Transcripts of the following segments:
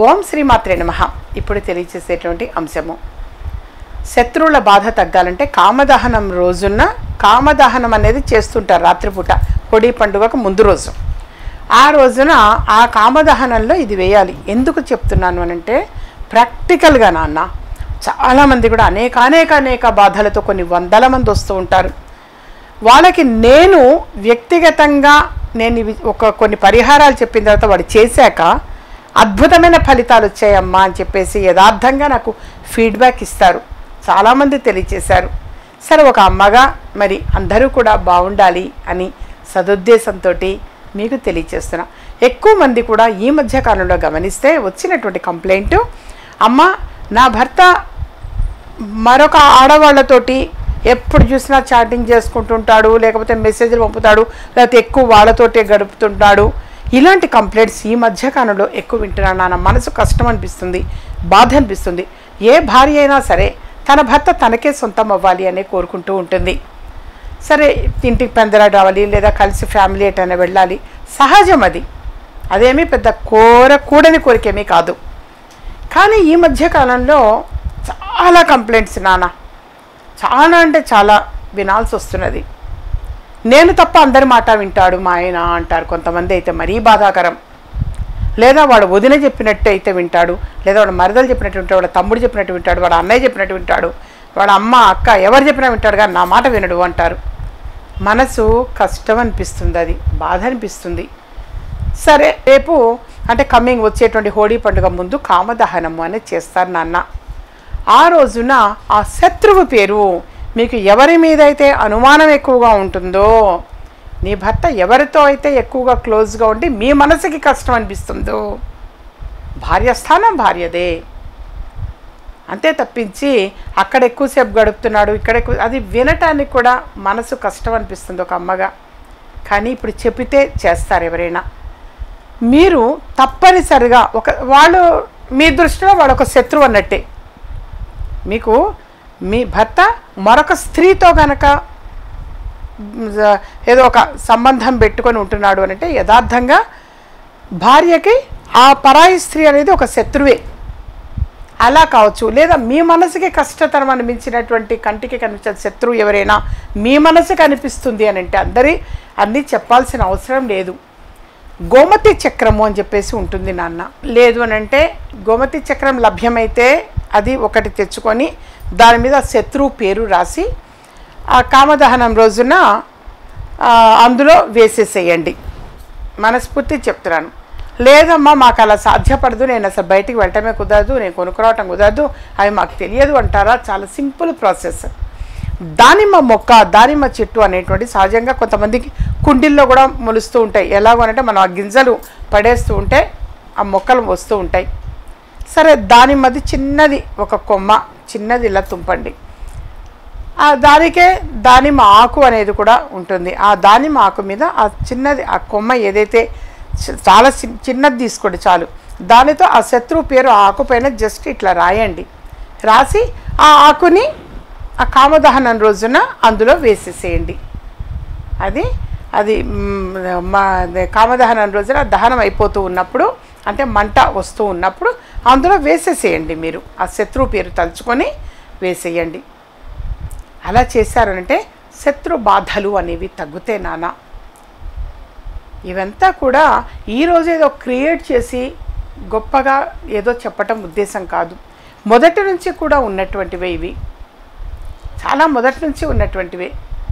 ఓం శ్రీమాత్రే నమః. ఇప్పుడు తెలియచేసేటువంటి అంశము, శత్రువుల బాధ తగ్గాలంటే కామదహనం రోజున కామదహనం అనేది చేస్తుంటారు రాత్రిపూట, కొడి పండుగకు ముందు రోజు. ఆ రోజున ఆ కామదహనంలో ఇది వేయాలి. ఎందుకు చెప్తున్నాను అనంటే, ప్రాక్టికల్గా నాన్న చాలామంది కూడా అనేక బాధలతో కొన్ని వందల మంది వస్తూ ఉంటారు. వాళ్ళకి నేను వ్యక్తిగతంగా కొన్ని పరిహారాలు చెప్పిన తర్వాత వాడు చేశాక అద్భుతమైన ఫలితాలు వచ్చాయమ్మా అని చెప్పేసి యథార్థంగా నాకు ఫీడ్బ్యాక్ ఇస్తారు. చాలామంది తెలియచేశారు. సరే, ఒక అమ్మగా మరి అందరూ కూడా బాగుండాలి అని సదుద్దేశంతో మీకు తెలియచేస్తున్నా. ఎక్కువ మంది కూడా ఈ మధ్యకాలంలో గమనిస్తే వచ్చినటువంటి కంప్లైంట్, అమ్మ నా భర్త మరొక ఆడవాళ్ళతోటి ఎప్పుడు చూసినా చాటింగ్ చేసుకుంటుంటాడు, లేకపోతే మెసేజ్లు పంపుతాడు, లేకపోతే ఎక్కువ వాళ్ళతోటే గడుపుతుంటాడు. ఇలాంటి కంప్లైంట్స్ ఈ మధ్యకాలంలో ఎక్కువ వింటున్నాను నాన్న. మనసు కష్టం అనిపిస్తుంది, బాధ అనిపిస్తుంది. ఏ భార్య అయినా సరే తన భర్త తనకే సొంతం అవ్వాలి అనే కోరుకుంటూ ఉంటుంది. సరే, ఇంటికి పెందలాడు రావాలి, లేదా కలిసి ఫ్యామిలీ ఎటైనా వెళ్ళాలి, సహజం అది. అదేమీ పెద్ద కూడని కోరికేమీ కాదు. కానీ ఈ మధ్యకాలంలో చాలా కంప్లైంట్స్ నాన్న, చాలా అంటే చాలా వినాల్సి వస్తున్నది. నేను తప్ప అందరి మాట వింటాడు మా ఆయన అంటారు కొంతమంది. అయితే మరీ బాధాకరం. లేదా వాడు వదిన చెప్పినట్టు అయితే వింటాడు, లేదా వాడు మరదలు చెప్పినట్టు వింటాడు, వాడు తమ్ముడు చెప్పినట్టు వింటాడు, వాడు అన్నయ్య చెప్పినట్టు వింటాడు, వాడు అమ్మ అక్క ఎవరు చెప్పినా వింటాడు, కానీ నా మాట వినడు అంటారు. మనసు కష్టం అనిపిస్తుంది, అది బాధ అనిపిస్తుంది. సరే, రేపు అంటే కమింగ్ వచ్చేటువంటి హోలీ పండుగ ముందు కామదహనము అనేది చేస్తారు నాన్న. ఆ రోజున ఆ శత్రువు పేరు, మీకు ఎవరి మీద అయితే అనుమానం ఎక్కువగా ఉంటుందో, నీ భర్త ఎవరితో అయితే ఎక్కువగా క్లోజ్గా ఉండి మీ మనసుకి కష్టం అనిపిస్తుందో, భార్య స్థానం భార్యదే. అంతే తప్పించి అక్కడ ఎక్కువసేపు గడుపుతున్నాడు, ఇక్కడ అది వినటానికి కూడా మనసు కష్టం అనిపిస్తుంది ఒక అమ్మగా. కానీ ఇప్పుడు చెప్పితే చేస్తారు ఎవరైనా. మీరు తప్పనిసరిగా వాళ్ళు మీ దృష్టిలో వాడు ఒక శత్రువు అన్నట్టే. మీకు మీ భర్త మరొక స్త్రీతో కనుక ఏదో ఒక సంబంధం పెట్టుకొని ఉంటున్నాడు అంటే యథార్థంగా భార్యకి ఆ పరాయి స్త్రీ అనేది ఒక శత్రువే. అలా కావచ్చు, లేదా మీ మనసుకి కష్టతరం అనిపించినటువంటి కంటికి కనిపించే శత్రువు ఎవరైనా మీ మనసుకి అనిపిస్తుంది అని అంటే అన్నీ చెప్పాల్సిన అవసరం లేదు. గోమతి చక్రము అని చెప్పేసి ఉంటుంది నాన్న. లేదు అని అంటే గోమతి చక్రం లభ్యమైతే అది ఒకటి తెచ్చుకొని దాని మీద శత్రువు పేరు రాసి ఆ కామదహనం రోజున అందులో వేసేసేయండి. మనస్ఫూర్తి చెప్తున్నాను. లేదమ్మా మాకు అలా సాధ్యపడదు, నేను అసలు బయటికి వెళ్ళటమే కుదరదు, నేను కొనుక్కురావటం కుదరదు, అవి మాకు తెలియదు అంటారా? చాలా సింపుల్ ప్రాసెస్. దానిమ్మ మొక్క, దానిమ్మ చెట్టు అనేటువంటి సహజంగా కొంతమందికి కుండీల్లో కూడా మొలుస్తూ ఉంటాయి. ఎలాగో అంటే మనం ఆ గింజలు పడేస్తూ ఉంటే ఆ మొక్కలు వస్తూ ఉంటాయి. సరే, దానిమ్మది చిన్నది ఒక కొమ్మ చిన్నది ఇలా తుంపండి. దానికే దానిమ్మ ఆకు అనేది కూడా ఉంటుంది. ఆ దానిమ్మ ఆకు మీద ఆ చిన్నది ఆ కొమ్మ ఏదైతే చాలా చిన్నది తీసుకోండి చాలు. దానితో ఆ శత్రువు పేరు ఆ ఆకు పైన జస్ట్ ఇట్లా రాయండి. రాసి ఆ ఆకుని ఆ కామదహనం రోజున అందులో వేసేసేయండి. అది కామదహనం రోజున దహనం అయిపోతూ ఉన్నప్పుడు, అంటే మంట వస్తూ ఉన్నప్పుడు అందులో వేసేసేయండి. మీరు ఆ శత్రువు పేరు తలుచుకొని వేసేయండి. అలా చేశారనంటే శత్రు బాధలు అనేవి తగ్గుతాయి నాన్న. ఇవంతా కూడా ఈరోజు ఏదో క్రియేట్ చేసి గొప్పగా ఏదో చెప్పటం ఉద్దేశం కాదు. మొదటి నుంచి కూడా ఉన్నటువంటివే ఇవి, చాలా మొదటి నుంచి ఉన్నటువంటివే.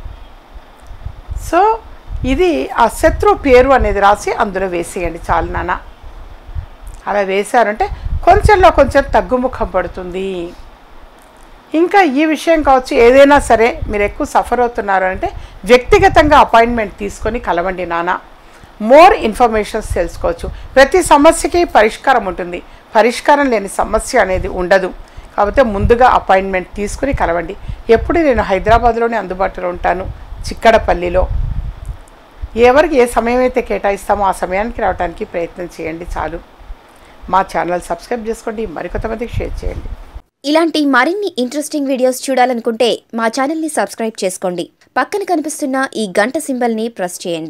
సో ఇది ఆ శత్రు పేరు అనేది రాసి అందులో వేసేయండి చాలు నాన్న. అలా వేశారంటే కొంచెంలో కొంచెం తగ్గుముఖం పడుతుంది. ఇంకా ఈ విషయం కావచ్చు, ఏదైనా సరే మీరు ఎక్కువ సఫర్ అవుతున్నారు అంటే వ్యక్తిగతంగా అపాయింట్మెంట్ తీసుకొని కలవండి నాన్న. మోర్ ఇన్ఫర్మేషన్స్ తెలుసుకోవచ్చు. ప్రతి సమస్యకి పరిష్కారం ఉంటుంది, పరిష్కారం లేని సమస్య అనేది ఉండదు. కాకపోతే ముందుగా అపాయింట్మెంట్ తీసుకుని కలవండి. ఎప్పుడు నేను హైదరాబాద్లోనే అందుబాటులో ఉంటాను, చిక్కడపల్లిలో. ఎవరికి ఏ సమయం అయితే కేటాయిస్తామో ఆ సమయానికి రావడానికి ప్రయత్నం చేయండి చాలు. మా ఛానల్ సబ్స్క్రైబ్ చేసుకోండి, మరికొంతమందికి షేర్ చేయండి. ఇలాంటి మరిన్ని ఇంట్రెస్టింగ్ వీడియోస్ చూడాలనుకుంటే మా ఛానల్ని సబ్స్క్రైబ్ చేసుకోండి. పక్కన కనిపిస్తున్న ఈ గంట సింబల్ని ప్రెస్ చేయండి.